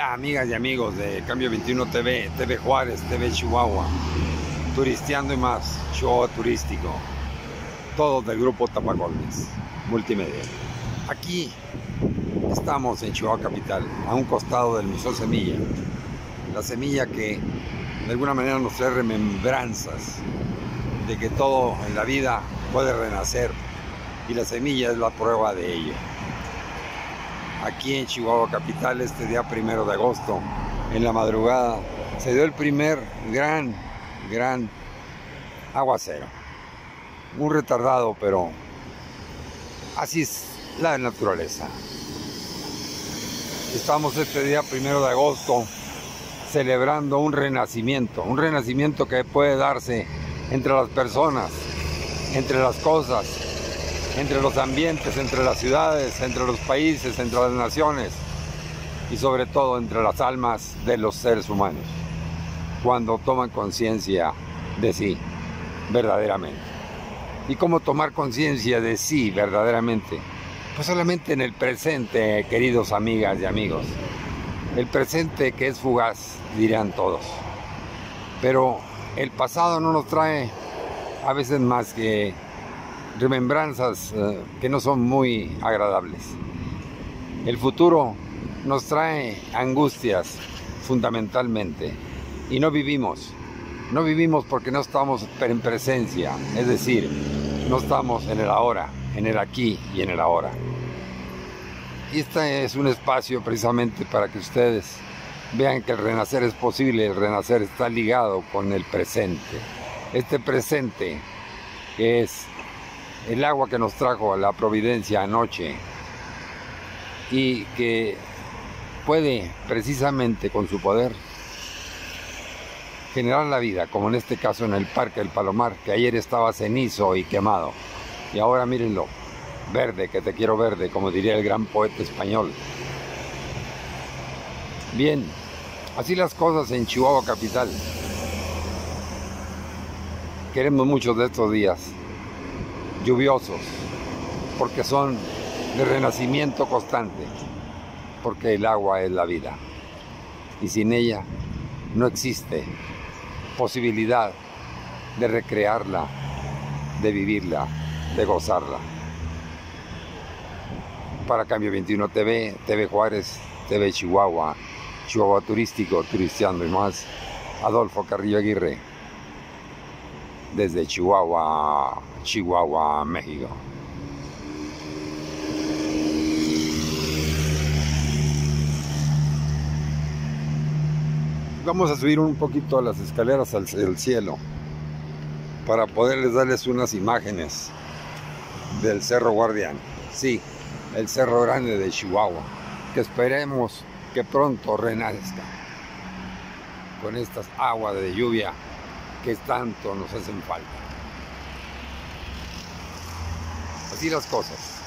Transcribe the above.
Hola amigas y amigos de Cambio 21 TV, TV Juárez, TV Chihuahua, Turisteando y más, show turístico, todos del grupo Tapacolmes Multimedia. Aquí estamos en Chihuahua Capital, a un costado del Museo Semilla, la semilla que de alguna manera nos trae remembranzas de que todo en la vida puede renacer y la semilla es la prueba de ello. Aquí en Chihuahua Capital, este día 1 de agosto, en la madrugada, se dio el primer gran aguacero. Muy retardado, pero así es la naturaleza. Estamos este día 1 de agosto celebrando un renacimiento que puede darse entre las personas, entre las cosas, entre los ambientes, entre las ciudades, entre los países, entre las naciones y sobre todo entre las almas de los seres humanos, cuando toman conciencia de sí verdaderamente. ¿Y cómo tomar conciencia de sí verdaderamente? Pues solamente en el presente, queridos amigas y amigos. El presente que es fugaz, dirán todos. Pero el pasado no nos trae a veces más que remembranzas que no son muy agradables. El futuro nos trae angustias fundamentalmente y no vivimos porque no estamos en presencia, es decir, no estamos en el ahora, en el aquí y en el ahora. Y este es un espacio precisamente para que ustedes vean que el renacer es posible, el renacer está ligado con el presente. Este presente que es el agua que nos trajo la providencia anoche y que puede precisamente con su poder generar la vida, como en este caso en el Parque del Palomar, que ayer estaba cenizo y quemado y ahora mírenlo, verde, que te quiero verde, como diría el gran poeta español. Bien, así las cosas en Chihuahua Capital. Queremos muchos de estos días lluviosos, porque son de renacimiento constante, porque el agua es la vida y sin ella no existe posibilidad de recrearla, de vivirla, de gozarla. Para Cambio 21 TV, TV Juárez, TV Chihuahua, Chihuahua Turístico, Turisteando y más, Adolfo Carrillo Aguirre, desde Chihuahua, México. Vamos a subir un poquito a las escaleras al cielo para poderles darles unas imágenes del Cerro Guardián. Sí, el Cerro Grande de Chihuahua, que esperemos que pronto renazca con estas aguas de lluvia que tanto nos hacen falta. Así las cosas.